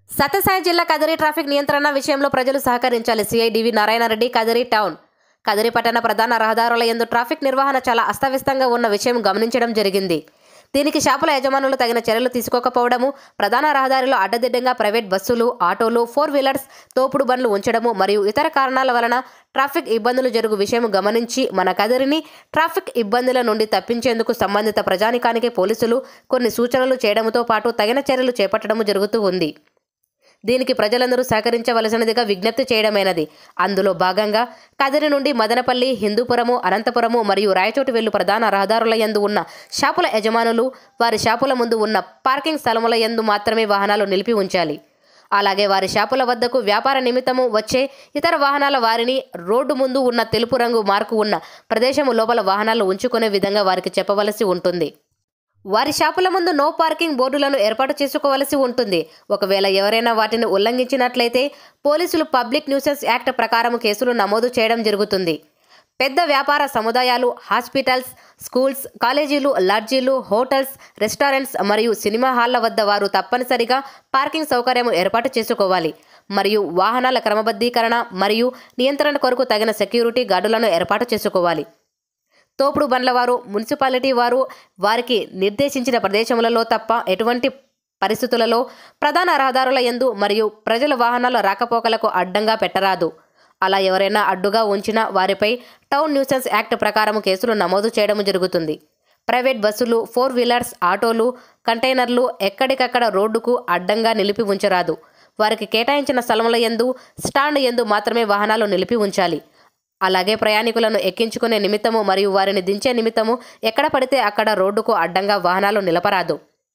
సత్యసాయి జిల్లా కదిరి ట్రాఫిక్ నియంత్రణ విషయంలో ప్రజలు సహకరించాలి. CI D V Narayanareddy, Kadiri town. Kadiri పట్టణ ప్రధాన రహదారుల యందు ట్రాఫిక్ నిర్వహణ చాలా అస్తవ్యస్తంగా ఉన్న విషయం గమనించడం జరిగింది. దీనికి షాపుల యజమానులు తగిన చర్యలు తీసుకోకపోవడము, ప్రధాన రహదారిలో అడ్డదిడ్డంగా ప్రైవేట్ బస్సులు, ఆటోలు, 4 వీలర్స్, తోపుడు బండ్లు ఉంచడము మరియు ఇతర కారణాల వలన ట్రాఫిక్ ఇబ్బందులు జరుగు విషయం గమనించి మన కదిరిని ట్రాఫిక్ ఇబ్బందుల నుండి తప్పించేందుకు సంబంధిత ప్రజానికానికి పోలీసులు కొన్ని సూచనలు చేయడంతో పాటు తగిన చర్యలు చేపట్టడం జరుగుతూ ఉంది. దీనికి ప్రజలందరూ సహకరించవలసినదిగా విజ్ఞప్తి చేయడమైనది. అందులో భాగంగా కదిరి నుండి మదనపల్లి, హిందూపురము, అనంతపురము మరియు రాయచోటి వెళ్ళు ప్రధాన రహదారుల యందు ఉన్న షాపుల యజమానులు వారి షాపుల ముందు ఉన్న పార్కింగ్ స్థలముల యందు మాత్రమే వాహనాలు నిలిపి ఉంచాలి. అలాగే వారి షాపుల వద్దకు వ్యాపార నిమిత్తము వచ్చే ఇతర వాహనాల వారిని రోడ్డు ముందు ఉన్న తెలుపు రంగు మార్కు ఉన్న ప్రదేశము లోపల వాహనాలు ఉంచుకునే విధంగా వారికి చెప్పవలసి ఉంటుంది. వారి షాపుల ముందు నో పార్కింగ్ బోర్డులను ఏర్పాటు చేసుకోవలసి ఉంటుంది. ఒకవేళ ఎవరైనా వాటిని ఉల్లంఘించినట్లయితే పోలీసులు పబ్లిక్ న్యూసెన్స్ యాక్ట్ ప్రకారం కేసులు నమోదు చేయడం జరుగుతుంది. పెద్ద వ్యాపార సముదాయాలు, హాస్పిటల్స్, స్కూల్స్, కాలేజీలు, లాడ్జీలు, హోటల్స్, రెస్టారెంట్స్ మరియు సినిమా హాళ్ల వద్ద వారు తప్పనిసరిగా పార్కింగ్ సౌకర్యం ఏర్పాటు చేసుకోవాలి. మరియు వాహనాల క్రమబద్ధీకరణ మరియు నియంత్రణ కొరకు తగిన సెక్యూరిటీ గార్డులను ఏర్పాటు చేసుకోవాలి. తోపుడు బండ్ల వారు, మున్సిపాలిటీ వారు వారికి నిర్దేశించిన ప్రదేశములలో తప్ప ఎటువంటి పరిస్థితులలో ప్రధాన రహదారుల యందు మరియు ప్రజల వాహనాల రాకపోకలకు అడ్డంగా పెట్టరాదు. అలా ఎవరైనా అడ్డుగా ఉంచినా వారిపై టౌన్ న్యూసెన్స్ యాక్ట్ ప్రకారం కేసులు నమోదు చేయడం జరుగుతుంది. ప్రైవేట్ బస్సులు, 4 వీలర్స్, ఆటోలు, కంటైనర్లు ఎక్కడికక్కడ రోడ్డుకు అడ్డంగా నిలిపి ఉంచరాదు. వారికి కేటాయించిన స్థలముల యందు, స్టాండ్ యందు మాత్రమే వాహనాలు నిలిపి ఉంచాలి. అలాగే ప్రయాణికులను ఎక్కించుకునే నిమిత్తము మరియు వారిని దించే నిమిత్తము ఎక్కడ పడితే అక్కడ రోడ్డుకు అడ్డంగా వాహనాలు నిలపరాదు.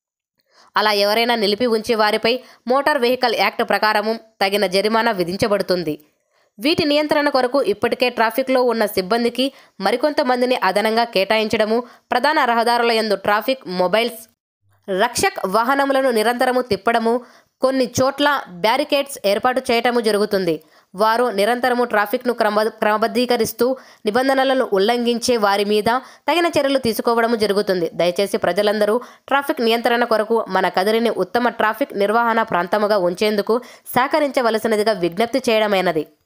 అలా ఎవరైనా నిలిపి ఉంచి వారిపై మోటార్ వెహికల్ యాక్ట్ ప్రకారము తగిన జరిమానా విధించబడుతుంది. వీటి నియంత్రణ కొరకు ఇప్పటికే ట్రాఫిక్లో ఉన్న సిబ్బందికి మరికొంతమందిని అదనంగా కేటాయించడము, ప్రధాన రహదారుల యందు ట్రాఫిక్ మొబైల్స్ రక్షక్ వాహనములను నిరంతరము తిప్పడము, కొన్ని చోట్ల బ్యారికేడ్స్ ఏర్పాటు చేయటము జరుగుతుంది. వారు నిరంతరము ట్రాఫిక్ను క్రమబద్ధీకరిస్తూ నిబంధనలను ఉల్లంఘించే వారి మీద తగిన చర్యలు తీసుకోవడం జరుగుతుంది. దయచేసి ప్రజలందరూ ట్రాఫిక్ నియంత్రణ కొరకు మన కదిరిని ఉత్తమ ట్రాఫిక్ నిర్వహణ ప్రాంతముగా ఉంచేందుకు సహకరించవలసినదిగా విజ్ఞప్తి చేయడమైనది.